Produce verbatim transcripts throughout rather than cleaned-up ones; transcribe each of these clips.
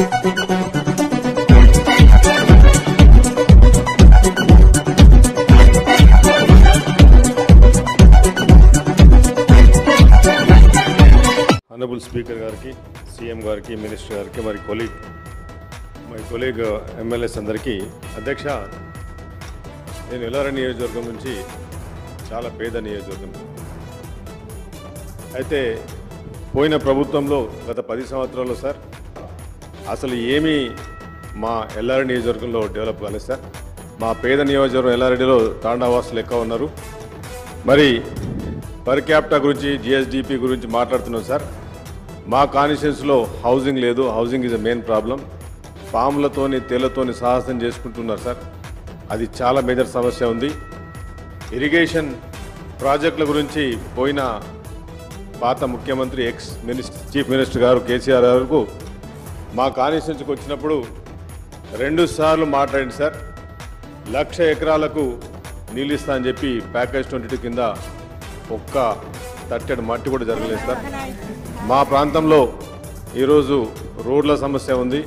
Honourable speaker గారికి, CM గారికి, minister గారికి, మరి కొలీగ్ మై కొలీగ్ ఎమ్మెల్యేస్ అందరికీ అధ్యక్ష, నేను ఎల్లారెడ్డి నియోజకవర్గం నుంచి చాలా పేద నియోజకవర్గం. అయితే పోయిన ప్రభుత్వంలో గత పది సంవత్సరాల్లో సార్ అసలు ఏమీ మా ఎల్లారెడ్డి నియోజకవర్గంలో డెవలప్ కాలేదు సార్. మా పేద నియోజకవర్గం ఎల్లారెడ్డిలో తాండావాసులు ఎక్కువ ఉన్నారు. మరి పర్ క్యాపిటా గురించి, జిఎస్డిపి గురించి మాట్లాడుతున్నాం సార్. మా కాన్స్టిట్యున్సీలో హౌసింగ్ లేదు. Housing is a main problem. పాములతోని తేళ్లతోని సాహసం చేసుకుంటున్నారు సార్. అది చాలా మేజర్ సమస్య ఉంది. ఇరిగేషన్ ప్రాజెక్టుల గురించి పోయిన పాత ముఖ్యమంత్రి ఎక్స్ మినిస్టర్ చీఫ్ మినిస్టర్ గారు కేసీఆర్ గారు మా కాన్స్టిట్యున్సీకి వచ్చినప్పుడు రెండు సార్లు మాట్లాడింది సార్. లక్ష ఎకరాలకు నీళ్ళు ఇస్తా అని చెప్పి ప్యాకేజ్ ట్వంటీ టూ కింద ఒక్క తట్టెడు మట్టి కూడా జరగలేదు సార్. మా ప్రాంతంలో ఈరోజు రోడ్ల సమస్య ఉంది.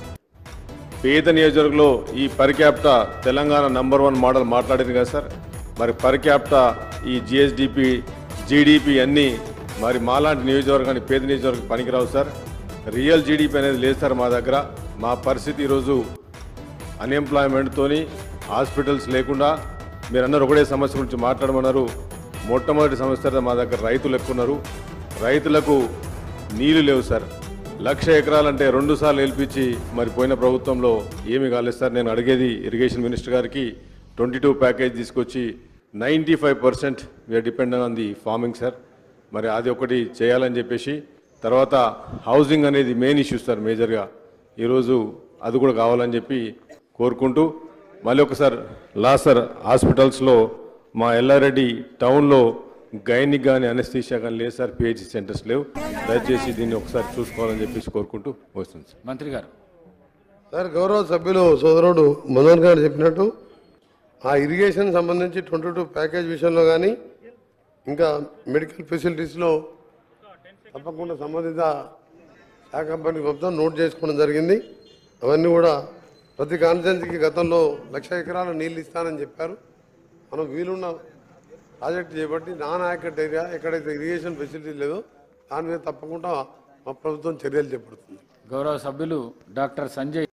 పేద నియోజకవర్గంలో ఈ per capita Telangana number one model మాట్లాడింది కదా సార్. మరి పర్ క్యాపిటా ఈ జిఎస్డిపి, జీడిపి అన్నీ మరి మాలాంటి నియోజకవర్గానికి, పేద నియోజకవర్గం పనికిరావు సార్. రియల్ జీడిపి అనేది లేదు సార్ మా దగ్గర. మా పరిస్థితి ఈరోజు అన్ఎంప్లాయ్మెంట్తోని, హాస్పిటల్స్ లేకుండా, మీరందరూ ఒకటే సమస్య గురించి మాట్లాడమన్నారు. మొట్టమొదటి సమస్య మా దగ్గర రైతులు ఎక్కువ ఉన్నారు. రైతులకు నీళ్లు లేవు సార్. లక్ష ఎకరాలంటే రెండు సార్లు ఏల్పించి మరి పోయిన ప్రభుత్వంలో ఏమీ కాలేదు సార్. నేను అడిగేది ఇరిగేషన్ మినిస్టర్ గారికి ట్వంటీ టూ ప్యాకేజ్ తీసుకొచ్చి ninety five percent we're dependent on the farming sir. మరి అది ఒకటి చేయాలని చెప్పేసి, తర్వాత హౌసింగ్ అనేది మెయిన్ ఇష్యూ సార్ మేజర్గా. ఈరోజు అది కూడా కావాలని చెప్పి కోరుకుంటూ, మళ్ళీ ఒకసారి లాస్ట్ సార్ హాస్పిటల్స్లో మా ఎల్లారెడ్డి టౌన్లో గైనిక్ కానీ అనస్థీషియా కానీ లేదు సార్. పిహెచ్సి సెంటర్స్ లేవు. దయచేసి దీన్ని ఒకసారి చూసుకోవాలని చెప్పేసి కోరుకుంటూ వస్తుంది సార్. మంత్రి గారు సార్, గౌరవ సభ్యులు సోదరుడు మనోహర్ గారు చెప్పినట్టు ఆ ఇరిగేషన్ సంబంధించి ట్వంటీ టూ ప్యాకేజ్ విషయంలో కానీ, ఇంకా మెడికల్ ఫెసిలిటీస్లో తప్పకుండా సంబంధిత శాఖ కంపెనీకి మొత్తం నోట్ చేసుకోవడం జరిగింది. అవన్నీ కూడా ప్రతి కాన్స్టిట్యున్సీకి గతంలో లక్ష ఎకరాల నీళ్ళు ఇస్తానని చెప్పారు. మనం వీలున్న ప్రాజెక్ట్ చేపట్టి నాన్ ఆయకట్ ఏరియా ఎక్కడైతే ఇరిగేషన్ ఫెసిలిటీ లేదో దాని మీద తప్పకుండా మా ప్రభుత్వం చర్యలు చేపడుతుంది. గౌరవ సభ్యులు డాక్టర్ సంజయ్